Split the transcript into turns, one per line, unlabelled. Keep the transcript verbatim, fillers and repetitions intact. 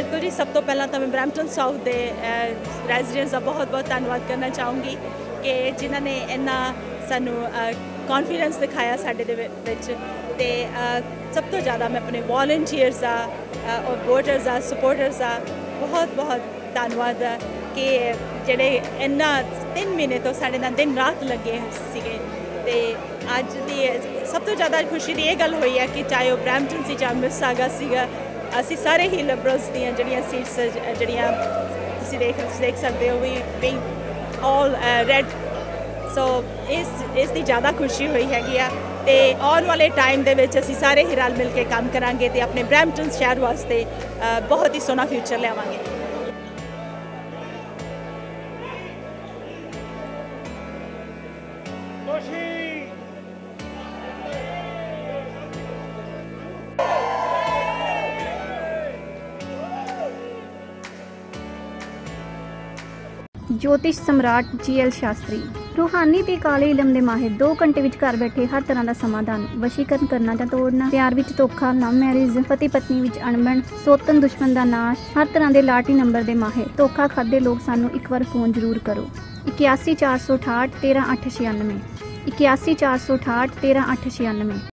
बिल्कुल जी, सब तो पहला तो मैं ब्रैम्पटन साउथ के रेजिडेंट्स का बहुत बहुत धन्यवाद करना चाहूँगी कि जिन्होंने इन्ना सानू कॉन्फिडेंस दिखाया साडे दे विच ते सब तो ज़्यादा मैं अपने वॉलंटियर्स का और वोटर्स का सपोर्टर्स का बहुत बहुत धन्यवाद कि जेडे इन्ना तीन महीने तो साडे नाल दिन रात लगे सीगे ते अज दी सब तो ज़्यादा खुशी की यह गल हुई है कि चाहे वह ब्रैम्पटन सी चाहे मिसागा सीगा असी सारे ही लिबरल्स दियां जड़ियां सीट्स जड़ियां तुसी देख देख सकते हो we being all red so इस इस दी ज़्यादा खुशी हुई हैगी आ ते आने वाले टाइम दे विच असी सारे ही रल मिल के काम करांगे ते अपने ब्रैम्पटन शहर वास्ते बहुत ही सोहना फ्यूचर लियावांगे।
ज्योतिष सम्राट जी एल शास्त्री रूहानी ते काले इलम दे माहिर दो घंटे विच घर बैठे हर तरह का समाधान वशीकरण करना जां तोड़ना प्यार विच धोखा लव मैरिज पति पत्नी विच अणबण सोतन दुश्मन का नाश हर तरह के लाटरी नंबर के माहिर धोखा खादे लोग सानू एक बार फोन जरूर करो इक्यासी चार सौ अठाहठ तेरह अठ छियानवे इक्यासी चार सौ अठाहठ तेरह अठ छियानवे।